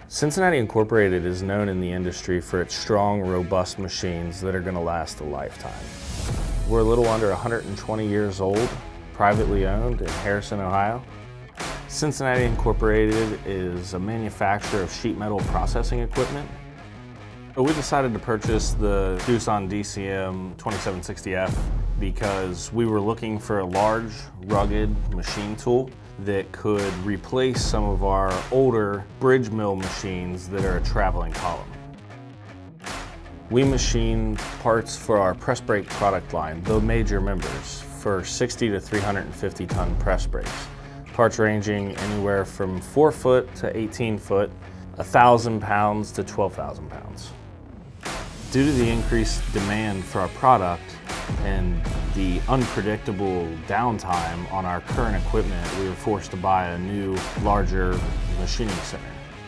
Cincinnati Incorporated is known in the industry for its strong, robust machines that are going to last a lifetime. We're a little under 120 years old, privately owned in Harrison, Ohio. Cincinnati Incorporated is a manufacturer of sheet metal processing equipment. We decided to purchase the Doosan DCM 2760F because we were looking for a large, rugged machine tool that could replace some of our older bridge mill machines that are a traveling column. We machine parts for our press brake product line, the major members, for 60 to 350 ton press brakes. Parts ranging anywhere from 4 foot to 18 foot, 1,000 pounds to 12,000 pounds. Due to the increased demand for our product and the unpredictable downtime on our current equipment, we were forced to buy a new, larger machining center.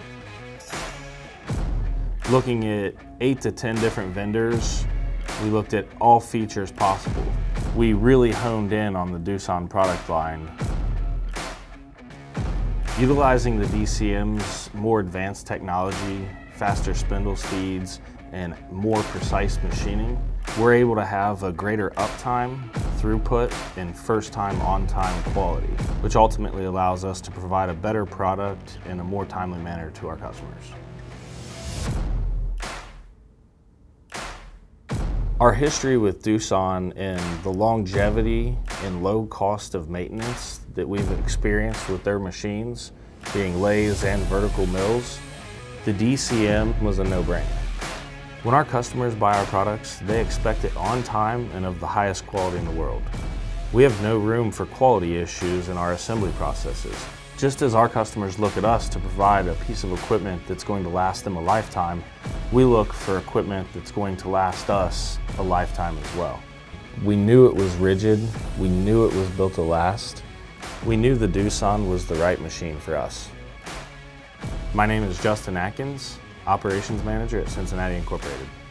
Looking at 8 to 10 different vendors, we looked at all features possible. We really honed in on the Doosan product line. Utilizing the DCM's more advanced technology, faster spindle speeds, and more precise machining, we're able to have a greater uptime, throughput, and first-time on-time quality, which ultimately allows us to provide a better product in a more timely manner to our customers. Our history with Doosan and the longevity and low cost of maintenance that we've experienced with their machines, being lathes and vertical mills, the DCM was a no-brainer. When our customers buy our products, they expect it on time and of the highest quality in the world. We have no room for quality issues in our assembly processes. Just as our customers look at us to provide a piece of equipment that's going to last them a lifetime, we look for equipment that's going to last us a lifetime as well. We knew it was rigid, we knew it was built to last. We knew the Doosan was the right machine for us. My name is Justin Atkins, Operations Manager at Cincinnati Incorporated.